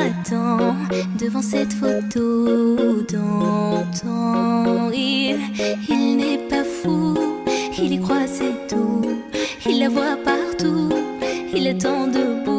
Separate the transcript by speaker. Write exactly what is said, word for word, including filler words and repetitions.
Speaker 1: attend devant cette photo d'antan. Il, il n'est pas fou, il y croit c'est tout. Il la voit partout, il attend debout.